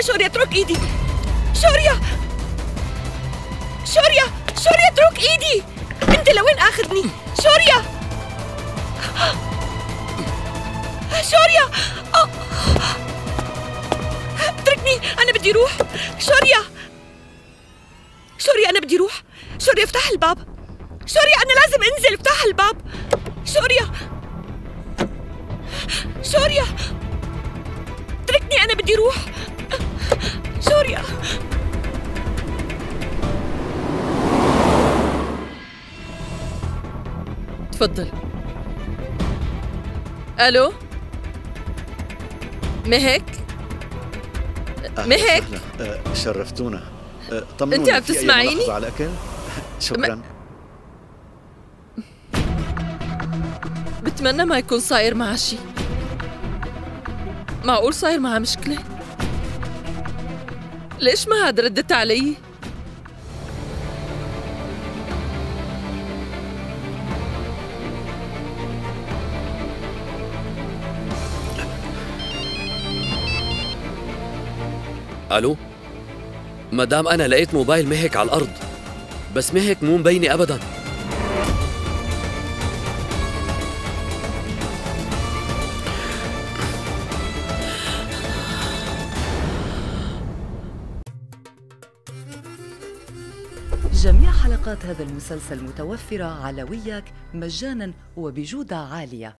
شوريا اترك ايدي. شوريا شوريا شوريا اترك ايدي. انت لوين اخذني؟ شوريا شوريا اتركني، انا بدي روح. شوريا شوريا انا بدي روح. شوريا افتح الباب. شوريا انا لازم انزل، افتح الباب. شوريا شوريا اتركني، انا بدي روح. شوريا تفضل. الو مهك؟ مهك شرفتونا. طمنوني، انت عم تسمعيني؟ على الاكل؟ شكرا. بتمنى ما يكون صاير معها شيء. معقول صاير معها مشكلة؟ ليش ما عاد ردت علي؟ الو مدام، انا لقيت موبايل مهك على الارض، بس مهك مو مبينه ابدا. جميع حلقات هذا المسلسل متوفرة على وياك مجانا وبجودة عالية.